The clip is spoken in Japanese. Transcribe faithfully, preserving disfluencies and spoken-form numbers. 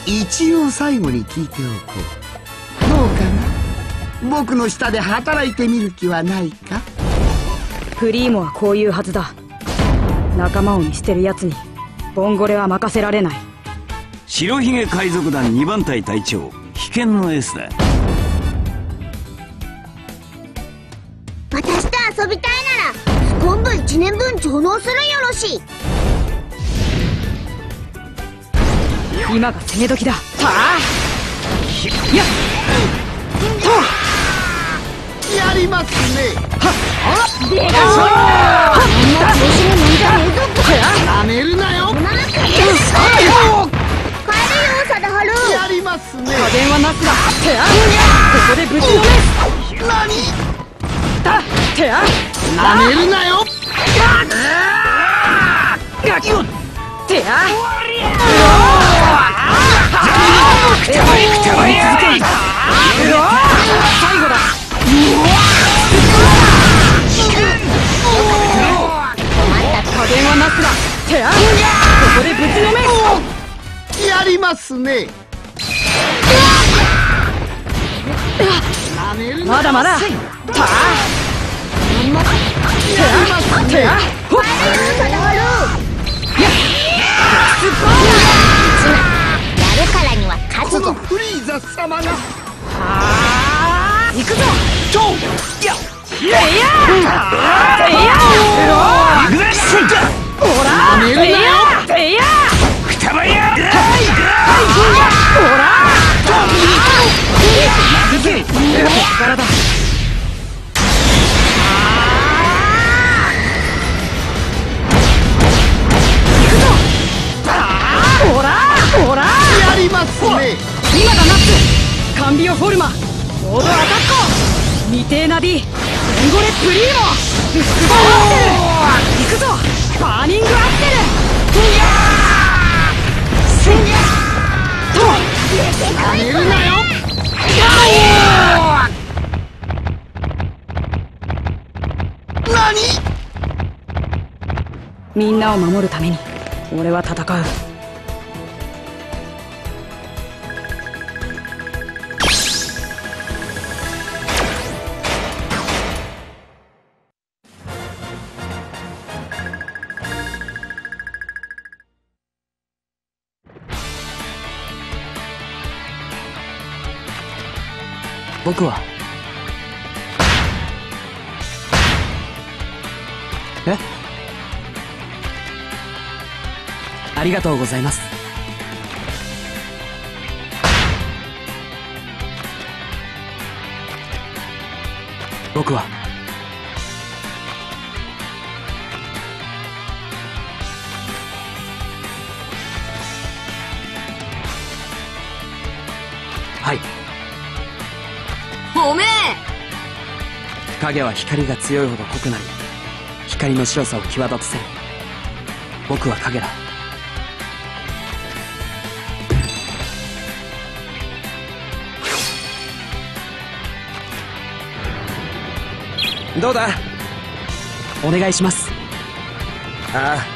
一応最後に聞いておこう。どうかな、僕の下で働いてみる気はないか。 プリーモはこういうはずだ。仲間を見捨てるやつにボンゴレは任せられない。 白ひげ海賊団にばん隊隊長、危険のエースだ。 私と遊びたいならスコンブいちねんぶん上納するよろしい。 今が攻め時だ。はあやっやりますね。 出がしょーみんな調子に乗んじゃねえぞ。 なめるなよ。 なんかでしょ帰るよ貞治。 やりますね。 加減はなすだ。てあここでぶちのめ。 何だてあなめるなよ。 がきてあ最後だ。加減はなすだ。てあここでぶちのめ。 やりますね。 まだまだ。たあてあてあほっやるからには勝つぞ。 フリーザ様が。 はあ行くぞ。 ちょやてやてや行くぜスイカ。 ほらてやてやくたばやほら行けここからだ。ほらほらやりますね。 今だナッツカンビオフォルマモードアタックミテーナディボンゴレプリーモフックバーアクセル行くぞバーニングアクセルいやーせんとなめるなよ。何。 みんなを守るために俺は戦う。 僕はえありがとうございます。僕ははいおめえ影は光が強いほど濃くなり光の白さを際立たせる。僕は影だ。どうだお願いします。 ああ